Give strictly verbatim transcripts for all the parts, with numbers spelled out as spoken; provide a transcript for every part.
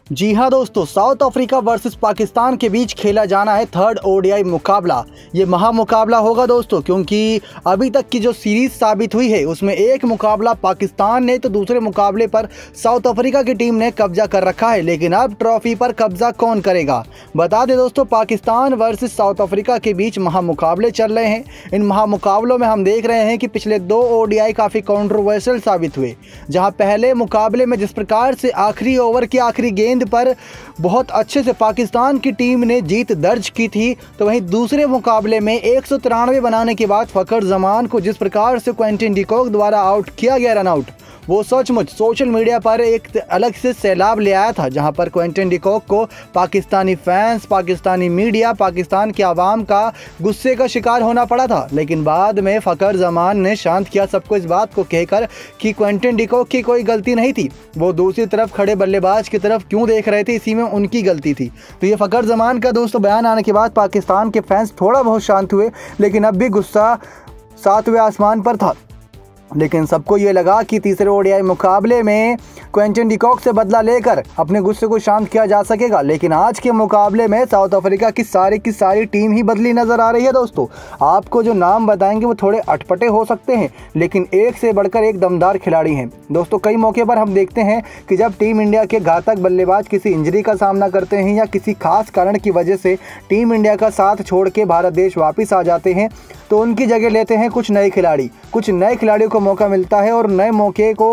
जी हाँ दोस्तों, south Africa versus Pakistan के बीच खेला जाना है थर्ड ओडीआई मुकाबला। ये महा मुकाबला होगा दोस्तों, क्योंकि अभी तक की जो सीरीज साबित हुई है उसमें एक मुकाबला पाकिस्तान ने तो दूसरे मुकाबले पर साउथ अफ्रीका की टीम ने कब्जा कर रखा है। लेकिन अब ट्रॉफी पर कब्जा कौन करेगा? बता दें दोस्तों, पाकिस्तान वर्सेस साउथ अफ्रीका के बीच महा मुकाबले चल रहे हैं। इन महा मुकाबलों में हम देख रहे हैं कि पिछले दो ओडीआई काफ़ी कंट्रोवर्शियल साबित हुए। जहां पहले मुकाबले में जिस प्रकार से आखिरी ओवर की आखिरी गेंद पर बहुत अच्छे से पाकिस्तान की टीम ने जीत दर्ज की थी, तो वहीं दूसरे मुकाबले में एक सौ तिरानवे बनाने के बाद फखर जमान को जिस प्रकार से क्विंटन डी कॉक द्वारा आउट किया गया, रन आउट, वो सचमुच सोशल मीडिया पर एक अलग से सैलाब ले आया था। जहां पर क्विंटन डी कॉक को पाकिस्तानी फैंस, पाकिस्तानी मीडिया, पाकिस्तान के आवाम का गुस्से का शिकार होना पड़ा था। लेकिन बाद में फखर जमान ने शांत किया सबको इस बात को कहकर कि क्विंटन डी कॉक की कोई गलती नहीं थी, वो दूसरी तरफ खड़े बल्लेबाज की तरफ क्यों देख रहे थे, इसी में उनकी गलती थी। तो ये फखर जमान का दोस्तों बयान आने के बाद पाकिस्तान के फैंस थोड़ा बहुत शांत हुए, लेकिन अब भी गुस्सा सातवें आसमान पर था। लेकिन सबको ये लगा कि तीसरे ओडीआई मुकाबले में क्विंटन डी कॉक से बदला लेकर अपने गुस्से को शांत किया जा सकेगा। लेकिन आज के मुकाबले में साउथ अफ्रीका की सारी की सारी टीम ही बदली नज़र आ रही है दोस्तों। आपको जो नाम बताएंगे वो थोड़े अटपटे हो सकते हैं, लेकिन एक से बढ़कर एक दमदार खिलाड़ी हैं दोस्तों। कई मौके पर हम देखते हैं कि जब टीम इंडिया के घातक बल्लेबाज किसी इंजरी का सामना करते हैं या किसी खास कारण की वजह से टीम इंडिया का साथ छोड़ के भारत देश वापस आ जाते हैं, तो उनकी जगह लेते हैं कुछ नए खिलाड़ी। कुछ नए खिलाड़ियों को मौका मिलता है और नए मौके को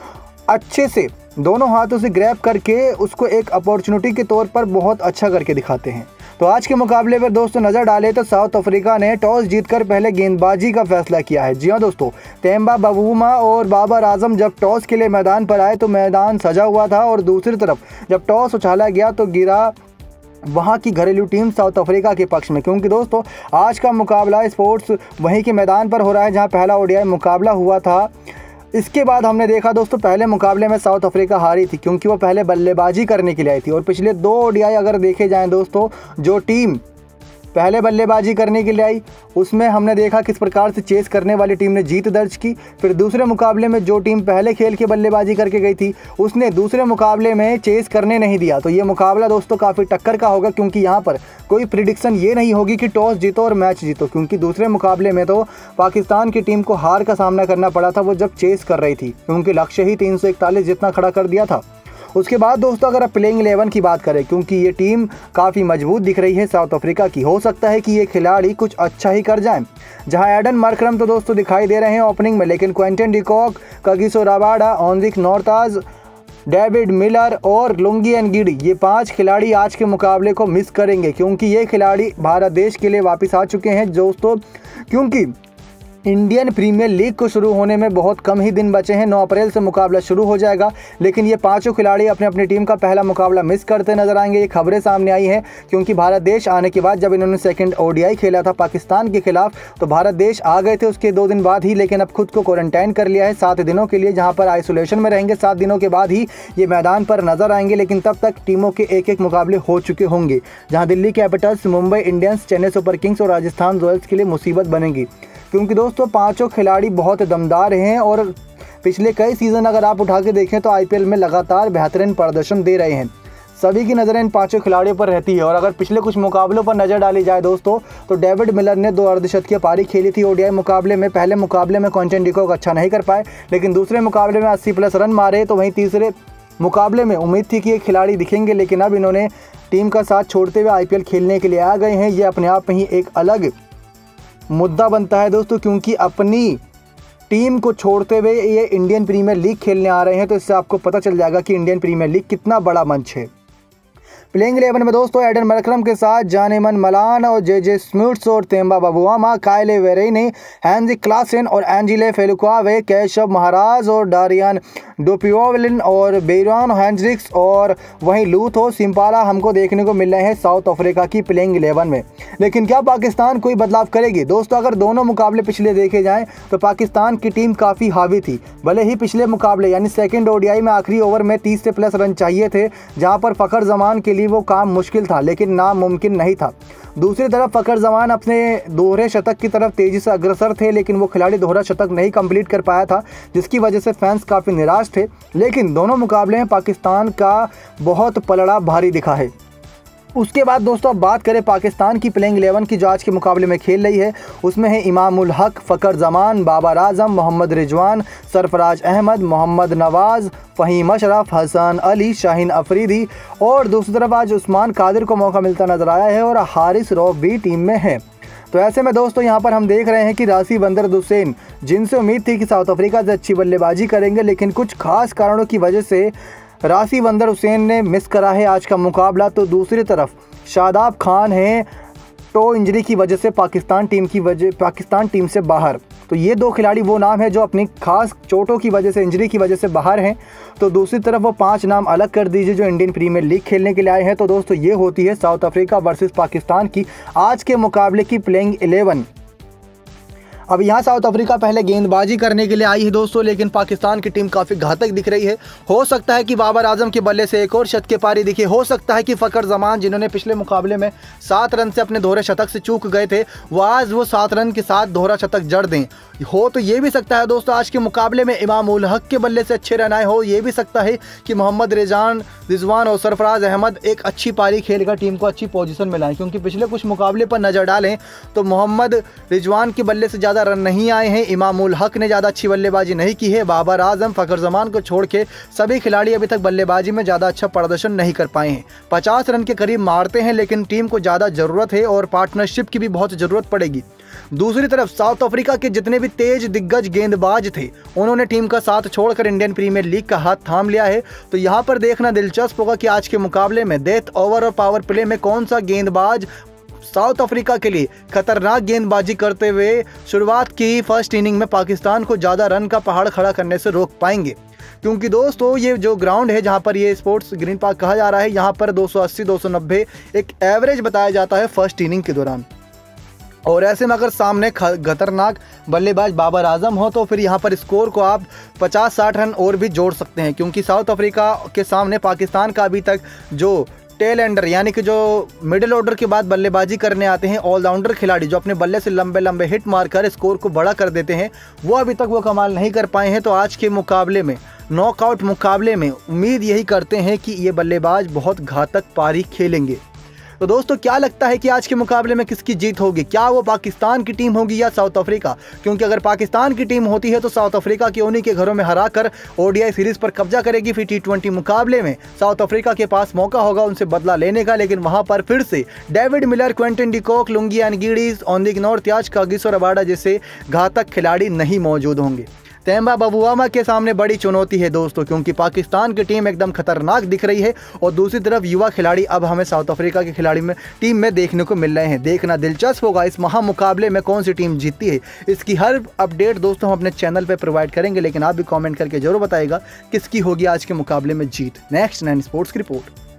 अच्छे से दोनों हाथों से ग्रैब करके उसको एक अपॉर्चुनिटी के तौर पर बहुत अच्छा करके दिखाते हैं। तो आज के मुकाबले पर दोस्तों नज़र डालें तो साउथ अफ्रीका ने टॉस जीतकर पहले गेंदबाजी का फैसला किया है। जी हाँ दोस्तों, तेम्बा बवूमा और बाबर आजम जब टॉस के लिए मैदान पर आए तो मैदान सजा हुआ था, और दूसरी तरफ जब टॉस उछाला गया तो गिरा वहाँ की घरेलू टीम साउथ अफ्रीका के पक्ष में। क्योंकि दोस्तों आज का मुकाबला स्पोर्ट्स वहीं के मैदान पर हो रहा है जहाँ पहला ओडीआई मुकाबला हुआ था। इसके बाद हमने देखा दोस्तों पहले मुकाबले में साउथ अफ्रीका हारी थी, क्योंकि वो पहले बल्लेबाजी करने के लिए आई थी। और पिछले दो ओडीआई अगर देखे जाएं दोस्तों, जो टीम पहले बल्लेबाजी करने के लिए आई उसमें हमने देखा किस प्रकार से चेस करने वाली टीम ने जीत दर्ज की। फिर दूसरे मुकाबले में जो टीम पहले खेल के बल्लेबाजी करके गई थी उसने दूसरे मुकाबले में चेस करने नहीं दिया। तो ये मुकाबला दोस्तों काफ़ी टक्कर का होगा, क्योंकि यहाँ पर कोई प्रिडिक्शन ये नहीं होगी कि टॉस जीतो और मैच जीतो, क्योंकि दूसरे मुकाबले में तो पाकिस्तान की टीम को हार का सामना करना पड़ा था वो जब चेस कर रही थी, क्योंकि लक्ष्य ही तीन सौ इकतालीस जितना खड़ा कर दिया था। उसके बाद दोस्तों अगर आप प्लेइंग इलेवन की बात करें, क्योंकि ये टीम काफ़ी मजबूत दिख रही है साउथ अफ्रीका की, हो सकता है कि ये खिलाड़ी कुछ अच्छा ही कर जाएं। जहां एडन मार्करम तो दोस्तों दिखाई दे रहे हैं ओपनिंग में, लेकिन Quinton de Kock, Kagiso Rabada, ओंजिक नॉर्ताज, डेविड मिलर और लुंगी नगिड़ी, ये पांच खिलाड़ी आज के मुकाबले को मिस करेंगे, क्योंकि ये खिलाड़ी भारत देश के लिए वापस आ चुके हैं दोस्तों। क्योंकि इंडियन प्रीमियर लीग को शुरू होने में बहुत कम ही दिन बचे हैं, नौ अप्रैल से मुकाबला शुरू हो जाएगा। लेकिन ये पांचों खिलाड़ी अपने अपनी टीम का पहला मुकाबला मिस करते नजर आएंगे। ये खबरें सामने आई हैं, क्योंकि भारत देश आने के बाद जब इन्होंने सेकंड ओडीआई खेला था पाकिस्तान के खिलाफ, तो भारत देश आ गए थे उसके दो दिन बाद ही, लेकिन अब खुद को क्वारंटाइन कर लिया है सात दिनों के लिए, जहाँ पर आइसोलेशन में रहेंगे। सात दिनों के बाद ही ये मैदान पर नजर आएंगे, लेकिन तब तक टीमों के एक एक मुकाबले हो चुके होंगे, जहाँ Delhi Capitals, Mumbai Indians, Chennai Super Kings और राजस्थान रॉयल्स के लिए मुसीबत बनेगी। क्योंकि दोस्तों पांचों खिलाड़ी बहुत दमदार हैं और पिछले कई सीज़न अगर आप उठा के देखें तो आईपीएल में लगातार बेहतरीन प्रदर्शन दे रहे हैं। सभी की नज़रें इन पांचों खिलाड़ियों पर रहती है। और अगर पिछले कुछ मुकाबलों पर नज़र डाली जाए दोस्तों, तो डेविड मिलर ने दो अर्धशतकीय पारी खेली थी ओडीआई मुकाबले में। पहले मुकाबले में क्विंटन डी कॉक अच्छा नहीं कर पाए, लेकिन दूसरे मुकाबले में अस्सी प्लस रन मारे। तो वहीं तीसरे मुकाबले में उम्मीद थी कि ये खिलाड़ी दिखेंगे, लेकिन अब इन्होंने टीम का साथ छोड़ते हुए आईपीएल खेलने के लिए आ गए हैं। ये अपने आप में ही एक अलग मुद्दा बनता है दोस्तों, क्योंकि अपनी टीम को छोड़ते हुए ये इंडियन प्रीमियर लीग खेलने आ रहे हैं। तो इससे आपको पता चल जाएगा कि इंडियन प्रीमियर लीग कितना बड़ा मंच है। प्लेइंग इलेवन में दोस्तों एडन मार्करम के साथ जानेमन मलान और जे जे स्मिट्स और तेम्बा बवूमा, कायले वेरेने, हैंजिक क्लासेन और एंजिले फेलुक्वावे, केशव महाराज और डारियन डोपियोवलिन और बेरॉन हेंड्रिक्स और वहीं लूथो सिम्पाला हमको देखने को मिल रहे हैं साउथ अफ्रीका की प्लेइंग इलेवन में। लेकिन क्या पाकिस्तान कोई बदलाव करेगी? दोस्तों अगर दोनों मुकाबले पिछले देखे जाएं तो पाकिस्तान की टीम काफ़ी हावी थी। भले ही पिछले मुकाबले यानी सेकेंड ओडीआई में आखिरी ओवर में तीस से प्लस रन चाहिए थे, जहाँ पर फखर जमान के लिए भी वो काम मुश्किल था लेकिन नामुमकिन नहीं था। दूसरी तरफ फ़खर जमान अपने दोहरे शतक की तरफ तेज़ी से अग्रसर थे, लेकिन वो खिलाड़ी दोहरा शतक नहीं कंप्लीट कर पाया था, जिसकी वजह से फैंस काफ़ी निराश थे। लेकिन दोनों मुकाबले में पाकिस्तान का बहुत पलड़ा भारी दिखा है। उसके बाद दोस्तों अब बात करें पाकिस्तान की प्लेइंग इलेवन की जो आज के मुकाबले में खेल रही है, उसमें है इमाम उल हक, फ़खर जमान, बाबर आजम, मोहम्मद रिजवान, सरफराज अहमद, मोहम्मद नवाज़, फ़हीम अशरफ, हसन अली, शाहीन अफरीदी और दूसरी तरफ आज उस्मान कादिर को मौका मिलता नजर आया है और हारिस रऊफ भी टीम में है। तो ऐसे में दोस्तों यहाँ पर हम देख रहे हैं कि राशिद वंदर हुसैन, जिनसे उम्मीद थी कि साउथ अफ्रीका से अच्छी बल्लेबाजी करेंगे, लेकिन कुछ खास कारणों की वजह से राशिद वंदर हुसैन ने मिस करा है आज का मुकाबला। तो दूसरी तरफ शादाब खान हैं टो इंजरी की वजह से पाकिस्तान टीम की वजह पाकिस्तान टीम से बाहर। तो ये दो खिलाड़ी वो नाम है जो अपनी खास चोटों की वजह से, इंजरी की वजह से बाहर हैं। तो दूसरी तरफ वो पांच नाम अलग कर दीजिए जो इंडियन प्रीमियर लीग खेलने के लिए आए हैं। तो दोस्तों ये होती है साउथ अफ्रीका वर्सेस पाकिस्तान की आज के मुकाबले की प्लेइंग इलेवन। अब यहाँ साउथ अफ्रीका पहले गेंदबाजी करने के लिए आई है दोस्तों, लेकिन पाकिस्तान की टीम काफ़ी घातक दिख रही है। हो सकता है कि बाबर आजम के बल्ले से एक और शत के पारी दिखे, हो सकता है कि फ़खर जमान, जिन्होंने पिछले मुकाबले में सात रन से अपने दोहरे शतक से चूक गए थे, वो आज वो सात रन के साथ दोहरा शतक जड़ दें। हो तो ये भी सकता है दोस्तों आज के मुकाबले में इमाम उल हक के बल्ले से अच्छे रन आए हो। ये भी सकता है कि मोहम्मद रिजान रिजवान और सरफराज अहमद एक अच्छी पारी खेलकर टीम को अच्छी पोजीशन में लाएं, क्योंकि पिछले कुछ मुकाबले पर नज़र डालें तो मोहम्मद रिजवान के बल्ले से ज़्यादा रन नहीं आए हैं, इमाम उल हक ने ज़्यादा अच्छी बल्लेबाजी नहीं की है। बाबर आजम, फ़खर जमान को छोड़ के सभी खिलाड़ी अभी तक बल्लेबाजी में ज़्यादा अच्छा प्रदर्शन नहीं कर पाए हैं। पचास रन के करीब मारते हैं, लेकिन टीम को ज़्यादा ज़रूरत है और पार्टनरशिप की भी बहुत ज़रूरत पड़ेगी। दूसरी तरफ साउथ अफ्रीका के जितने भी तेज दिग्गज गेंदबाज थे, उन्होंने टीम का साथ छोड़कर इंडियन प्रीमियर लीग का हाथ थाम लिया है। तो यहाँ पर देखना दिलचस्प होगा कि आज के मुकाबले में डेथ ओवर और पावर प्ले में कौन सा गेंदबाज साउथ अफ्रीका के लिए खतरनाक गेंदबाजी करते हुए शुरुआत की फर्स्ट इनिंग में पाकिस्तान को ज़्यादा रन का पहाड़ खड़ा करने से रोक पाएंगे। क्योंकि दोस्तों ये जो ग्राउंड है जहाँ पर ये स्पोर्ट्स ग्रीन पार्क कहा जा रहा है, यहाँ पर दो सौ अस्सी दो सौ नब्बे एक एवरेज बताया जाता है फर्स्ट इनिंग के दौरान। और ऐसे में अगर सामने खतरनाक बल्लेबाज बाबर आजम हो तो फिर यहाँ पर स्कोर को आप पचास साठ रन और भी जोड़ सकते हैं, क्योंकि साउथ अफ्रीका के सामने पाकिस्तान का अभी तक जो टेल एंडर यानी कि जो मिडिल ऑर्डर के बाद बल्लेबाजी करने आते हैं ऑलराउंडर खिलाड़ी, जो अपने बल्ले से लंबे लंबे हिट मारकर स्कोर को बड़ा कर देते हैं, वो अभी तक वो कमाल नहीं कर पाए हैं। तो आज के मुकाबले में, नॉकआउट मुकाबले में उम्मीद यही करते हैं कि ये बल्लेबाज बहुत घातक पारी खेलेंगे। तो दोस्तों क्या लगता है कि आज के मुकाबले में किसकी जीत होगी? क्या वो पाकिस्तान की टीम होगी या साउथ अफ्रीका? क्योंकि अगर पाकिस्तान की टीम होती है तो साउथ अफ्रीका के उन्हीं के घरों में हराकर ओडीआई सीरीज पर कब्जा करेगी। फिर टी ट्वेंटी मुकाबले में साउथ अफ्रीका के पास मौका होगा उनसे बदला लेने का, लेकिन वहां पर फिर से David Miller, Quinton de Kock, Lungi Ngidi, ओंदिग्नोर, त्याज कागिसो रबाडा जैसे घातक खिलाड़ी नहीं मौजूद होंगे। तेम्बा बबुआमा के सामने बड़ी चुनौती है दोस्तों, क्योंकि पाकिस्तान की टीम एकदम खतरनाक दिख रही है और दूसरी तरफ युवा खिलाड़ी अब हमें साउथ अफ्रीका के खिलाड़ी में टीम में देखने को मिल रहे हैं। देखना दिलचस्प होगा इस महा मुकाबले में कौन सी टीम जीतती है। इसकी हर अपडेट दोस्तों हम अपने चैनल पर प्रोवाइड करेंगे, लेकिन आप भी कॉमेंट करके जरूर बताइएगा किसकी होगी आज के मुकाबले में जीत। नेक्स्ट नाइन स्पोर्ट्स की रिपोर्ट।